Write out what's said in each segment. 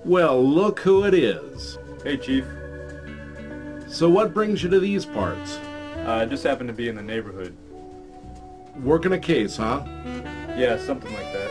Well, look who it is. Hey, Chief. So what brings you to these parts? I just happened to be in the neighborhood. Working a case, huh? Yeah, something like that.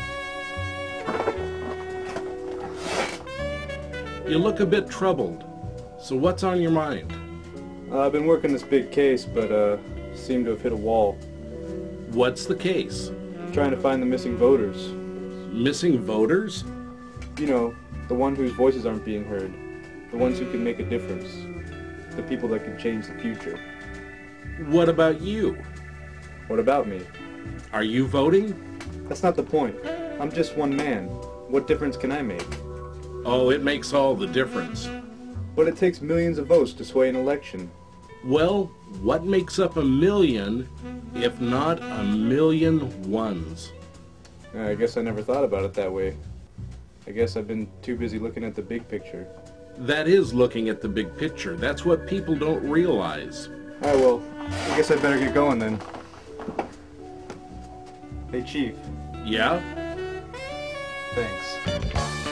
You look a bit troubled. So what's on your mind? I've been working this big case, but seem to have hit a wall. What's the case? Trying to find the missing voters. Missing voters? You know, the one whose voices aren't being heard. The ones who can make a difference. The people that can change the future. What about you? What about me? Are you voting? That's not the point. I'm just one man. What difference can I make? Oh, it makes all the difference. But it takes millions of votes to sway an election. Well, what makes up a million, if not a million ones? I guess I never thought about it that way. I guess I've been too busy looking at the big picture. That is looking at the big picture. That's what people don't realize. Alright, well, I guess I better get going then. Hey, Chief. Yeah? Thanks.